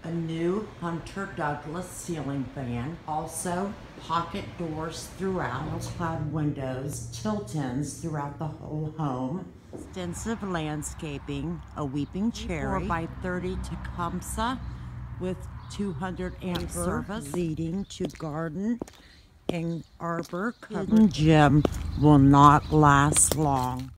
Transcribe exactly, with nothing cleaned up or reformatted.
A new Hunter Douglas ceiling fan, also pocket doors throughout, cloud windows, tilt-ins throughout the whole home, extensive landscaping, a weeping cherry, four by thirty Tecumseh with two hundred amp service, leading to garden and arbor covered. Hidden gem will not last long.